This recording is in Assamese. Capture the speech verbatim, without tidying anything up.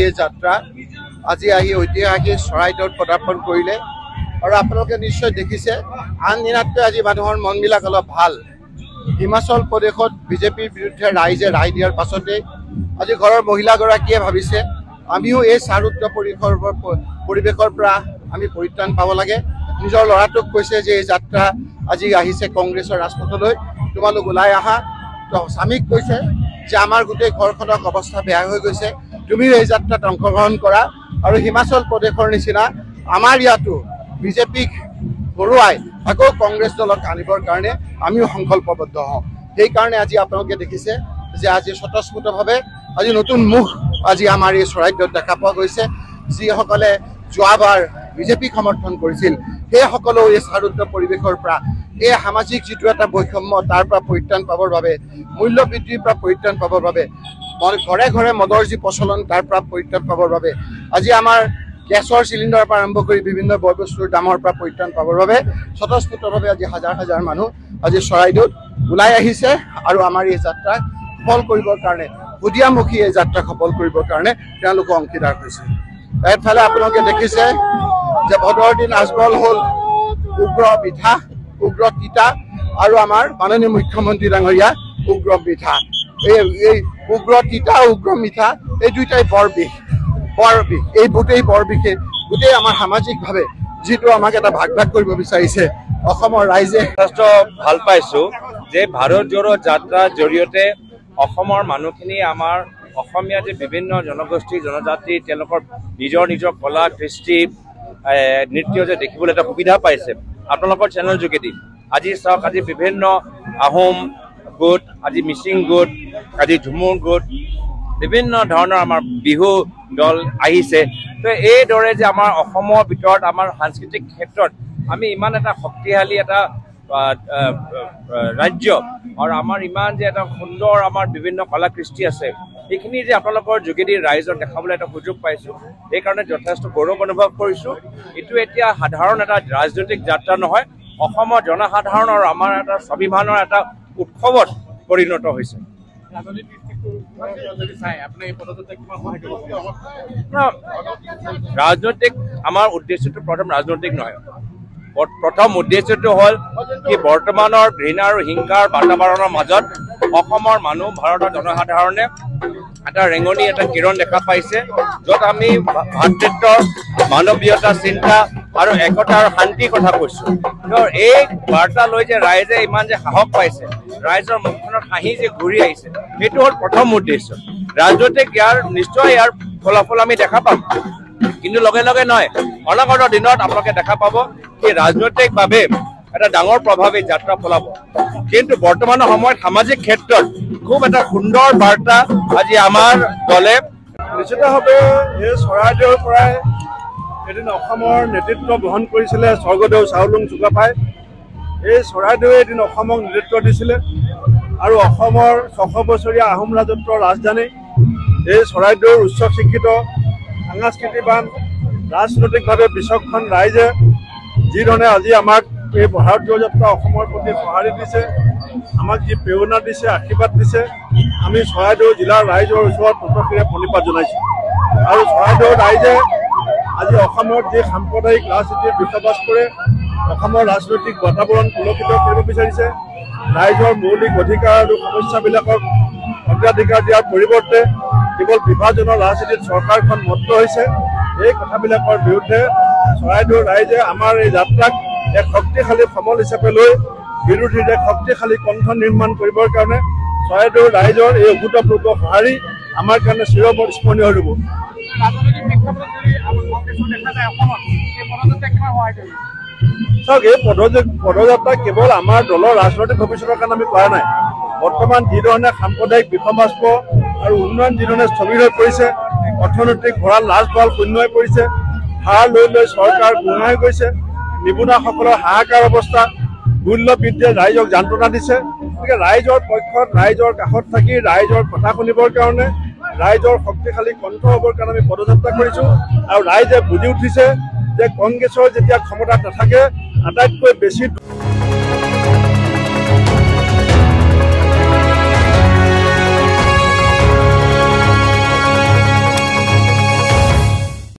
এই যাত্ৰা আজি আহি ঐতিহাসিক চৰাইদেউত পদাৰ্পণ কৰিলে আৰু আপোনালোকে নিশ্চয় দেখিছে আন দিনতকৈ আজি মানুহৰ মনবিলাক অলপ ভাল। হিমাচল প্ৰদেশত বিজেপিৰ বিৰুদ্ধে ৰাইজে ৰায় দিয়াৰ পাছতে আজি ঘৰৰ মহিলাগৰাকীয়ে ভাবিছে আমিও এই চাৰুত্ব পৰিসৰ পৰিৱেশৰ পৰা আমি পৰিত্ৰাণ পাব লাগে। নিজৰ ল'ৰাটোক কৈছে যে এই যাত্ৰা আজি আহিছে কংগ্ৰেছৰ ৰাজপথলৈ, তোমালোক ওলাই আহা। তো স্বামীক কৈছে যে আমাৰ গোটেই ঘৰখনৰ অৱস্থা বেয়া হৈ গৈছে, তুমিও এই যাত্ৰাত অংশগ্ৰহণ কৰা আৰু হিমাচল প্ৰদেশৰ নিচিনা আমাৰ ইয়াতো বিজেপিক হৰুৱাই আকৌ কংগ্ৰেছ দলক আনিবৰ কাৰণে আমিও সংকল্পবদ্ধ হওঁ। সেইকাৰণে আজি আপোনালোকে দেখিছে যে আজি স্বতঃস্ফূৰ্তভাৱে আজি নতুন মুখ আজি আমাৰ এই চৰাইদেউত দেখা পোৱা গৈছে। যিসকলে যোৱাবাৰ বিজেপিক সমৰ্থন কৰিছিল সেইসকলেও এই চাৰুত্ব পৰিৱেশৰ পৰা এই সামাজিক যিটো এটা বৈষম্য তাৰ পৰা পৰিত্ৰাণ পাবৰ বাবে, মূল্য বৃদ্ধিৰ পৰা পৰিত্ৰাণ পাবৰ বাবে, ঘৰে ঘৰে মদৰ যি প্ৰচলন তাৰ পৰা পৰিত্ৰাণ পাবৰ বাবে, আজি আমাৰ গেছৰ চিলিণ্ডাৰৰ পৰা আৰম্ভ কৰি বিভিন্ন বয় বস্তুৰ দামৰ পৰা পৰিত্ৰাণ পাবৰ বাবে স্বতঃস্ফূৰ্তভাৱে আজি হাজাৰ হাজাৰ মানুহ আজি চৰাইদেউত ওলাই আহিছে আৰু আমাৰ এই যাত্ৰাক সফল কৰিবৰ কাৰণে, সুদিয়ামুখী এই যাত্ৰাক সফল কৰিবৰ কাৰণে তেওঁলোকে অংশীদাৰ হৈছে। এফালে আপোনালোকে দেখিছে যে ভদৰ দিন আজমল হ'ল উগ্ৰ মিঠা, উগ্ৰ তিতা আৰু আমাৰ মাননীয় মুখ্যমন্ত্ৰী ডাঙৰীয়া উগ্ৰ মিঠা। এই এই উগ্ৰ তিতা উগ্ৰ মিঠা এই দুইটাই বৰ বিষ, বৰ বিষ। এই গোটেই বৰ বিষে গোটেই আমাৰ সামাজিকভাৱে যিটো আমাক এটা ভাগ ভাগ কৰিব বিচাৰিছে অসমৰ ৰাইজে। যথেষ্ট ভাল পাইছোঁ যে ভাৰত জোড়ো যাত্ৰাৰ জৰিয়তে অসমৰ মানুহখিনি আমাৰ অসমীয়া যে বিভিন্ন জনগোষ্ঠী জনজাতি তেওঁলোকৰ নিজৰ নিজৰ কলা কৃষ্টি নৃত্য যে দেখিবলৈ এটা সুবিধা পাইছে আপোনালোকৰ চেনেল যোগেদি। আজি চাওক, আজি বিভিন্ন আহোম গোট, আজি মিচিং গোট, আজি ঝুমুৰ গোট, বিভিন্ন ধৰণৰ আমাৰ বিহু দল আহিছে। তো এইদৰে যে আমাৰ অসমৰ ভিতৰত আমাৰ সাংস্কৃতিক ক্ষেত্ৰত আমি ইমান এটা শক্তিশালী এটা ৰাজ্য আৰু আমাৰ ইমান যে এটা সুন্দৰ আমাৰ বিভিন্ন কলা কৃষ্টি আছে, এইখিনি যে আপোনালোকৰ যোগেদি ৰাইজক দেখাবলৈ এটা সুযোগ পাইছোঁ, সেইকাৰণে যথেষ্ট গৌৰৱ অনুভৱ কৰিছোঁ। এইটো এতিয়া সাধাৰণ এটা ৰাজনৈতিক যাত্ৰা নহয়, অসমৰ জনসাধাৰণ আৰু আমাৰ এটা স্বাভিমানৰ এটা উৎসৱত পৰিণত হৈছে। ৰাজনৈতিক আমাৰ উদ্দেশ্যটো প্ৰথম ৰাজনৈতিক নহয়, প্ৰথম উদ্দেশ্যটো হ'ল কি বৰ্তমানৰ ঘৃণা আৰু হিংসাৰ বাতাবৰণৰ মাজত অসমৰ মানুহ, ভাৰতৰ জনসাধাৰণে এটা ৰেঙনি, এটা কিৰণ দেখা পাইছে, য'ত আমি ভাতৃত্ব, মানৱীয়তা চিন্তা আৰু একতা আৰু শান্তিৰ কথা কৈছোঁ। এই বাৰ্তা লৈ যে ৰাইজে ইমান যে সাহস পাইছে, ৰাইজৰ মুখখনত হাঁহি যে ঘূৰি আহিছে, সেইটো হ'ল প্ৰথম উদ্দেশ্য। ৰাজনৈতিক ইয়াৰ নিশ্চয় ইয়াৰ ফলাফল আমি দেখা পাম, কিন্তু লগে লগে নহয়, অনাগত দিনত আপোনালোকে দেখা পাব এই ৰাজনৈতিকভাৱে এটা ডাঙৰ প্ৰভাৱ এই যাত্ৰা ফলাব। কিন্তু বৰ্তমানৰ সময়ত সামাজিক ক্ষেত্ৰত খুব এটা সুন্দৰ বাৰ্তা আজি আমাৰ দলে নিশ্চিতভাৱে এই চৰাইদেউৰ পৰাই এদিন অসমৰ নেতৃত্ব গ্ৰহণ কৰিছিলে স্বৰ্গদেউ চাওলুং চুকাফাই। এই চৰাইদেউৱে এদিন অসমক নেতৃত্ব দিছিলে আৰু অসমৰ ছশ বছৰীয়া আহোম ৰাজত্বৰ ৰাজধানী এই চৰাইদেউৰ উচ্চ শিক্ষিত সাংস্কৃতিবান ৰাজনৈতিকভাৱে বিচক্ষণ ৰাইজে যিধৰণে আজি আমাক এই ভাৰতীয় যাত্ৰা অসমৰ প্ৰতি সঁহাৰি দিছে, আমাক যি প্ৰেৰণা দিছে, আশীৰ্বাদ দিছে, আমি চৰাইদেউ জিলাৰ ৰাইজৰ ওচৰত প্ৰত্যক্ষেৰে প্ৰণিপাত জনাইছোঁ। আৰু চৰাইদেউৰ ৰাইজে আজি অসমৰ যি সাম্প্ৰদায়িক ৰাজনীতিৰ বসবাস কৰে, অসমৰ ৰাজনৈতিক বাতাবৰণ সুৰক্ষিত কৰিব বিচাৰিছে, ৰাইজৰ মৌলিক অধিকাৰ আৰু সমস্যাবিলাকক অগ্ৰাধিকাৰ দিয়াৰ পৰিৱৰ্তে কেৱল বিভাজনৰ ৰাজনীতিত চৰকাৰখন মত্ত হৈছে, এই কথাবিলাকৰ বিৰুদ্ধে চৰাইদেউৰ ৰাইজে আমাৰ এই যাত্ৰাক এক শক্তিশালী সমল হিচাপে লৈ বিৰোধীৰ এক শক্তিশালী কণ্ঠ নিৰ্মাণ কৰিবৰ কাৰণে চৰাইদেউৰ ৰাইজৰ এই অভূতপূৰ্ব সঁহাৰি আমাৰ কাৰণে চিৰস্মৰণীয় হৈ ৰ'ব। চাওক, এই পদযাত্ৰা কেৱল আমাৰ দলৰ ৰাজনৈতিক ভৱিষ্যতৰ কাৰণে আমি কৰা নাই। বৰ্তমান যিধৰণে সাম্প্ৰদায়িক বিষমাস্প আৰু উন্নয়ন যিধৰণে স্থবিৰ হৈ পৰিছে, অৰ্থনৈতিক ভঁৰাল লাজ ভঁৰাল শূন্য হৈ পৰিছে, ধাৰ লৈ লৈ চৰকাৰ গুঙা হৈ গৈছে, নিবনুৱাসকলৰ হাহাকাৰ অৱস্থা, মূল্য বৃদ্ধিয়ে ৰাইজক যান্ত্ৰণা দিছে। গতিকে ৰাইজৰ পক্ষত, ৰাইজৰ কাষত থাকি ৰাইজৰ কথা শুনিবৰ কাৰণে, ৰাইজৰ শক্তিশালী কণ্ঠ হ'বৰ কাৰণে আমি পদযাত্ৰা কৰিছোঁ। আৰু ৰাইজে বুজি উঠিছে যে কংগ্ৰেছৰ যেতিয়া ক্ষমতাত নাথাকে আটাইতকৈ বেছি